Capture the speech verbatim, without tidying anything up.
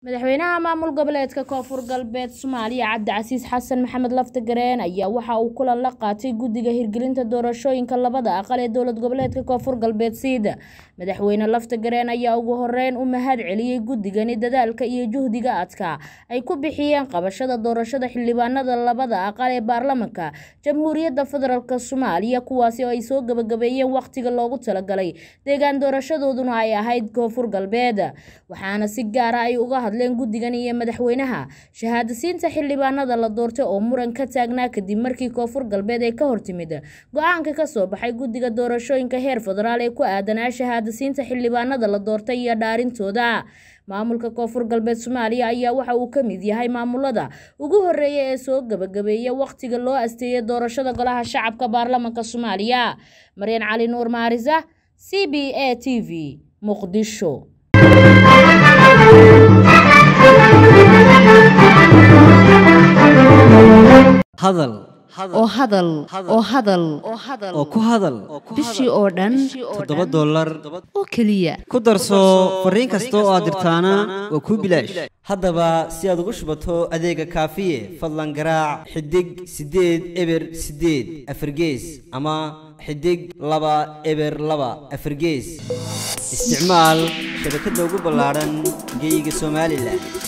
madaxweynaha maamul goboleedka koonfur galbeed Soomaaliya Cabdicasiis Xasan Maxamed Laftagareen ayaa waxa uu kulan la qaatay guddiga hirgelinta doorashooyinka labada aqal ee dowlad goboleedka koonfur galbeed siida madaxweyne Laftagareen ayaa ugu horeyn u mahad celiyay guddigani dadaalka iyo juhdiga adka ay ku bixiyeen qabashada doorashada xildhibaanada labada aqal ee baarlamaanka Jamhuuriyadda Federaalka Soomaaliya kuwaasi oo ay soo gabagabeeyeen waqtiga loogu talagalay deegaan doorashadooduna ay ahayd koonfur galbeed waxaana si gaar ah ay uga leen guddigan iyo madaxweynaha shahaadasiinta xildhibaanada la doortay oo muran ka taagnaa kadib markii koonfur galbeed ay ka hortimid go'aanka ka soo baxay guddiga doorashooyinka heer federaal ee ku aadanaa shahaadasiinta xildhibaanada la doortay iyo dhaarintooda maamulka koonfur galbeed Soomaaliya ayaa waxa uu ka mid yahay maamulada ugu horeeyay ee soo gabagabeeyay waqtiga loo asteeyay doorashada golaha shacabka baarlamaanka Soomaaliya Maryan Cali Nuur Maarisa C B A T V Muqdisho hadal oo hadal oo hadal oo ku hadal bishii oo dhan toddoba dollar oo kaliya ku darso fariin kasta oo aad dirtaana waa ku bilaash haddaba si aad ugu shubato adeega kaafiye fadlan garaac xidig sideed eber sideed afargees ama xidig laba eber laba afargees isticmaal shabakadda ugu ballaaran geyga Soomaaliland.